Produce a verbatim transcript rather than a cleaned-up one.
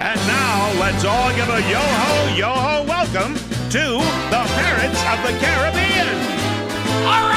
And now, let's all give a yo-ho, yo-ho welcome to the Parrots of the Caribbean. All right.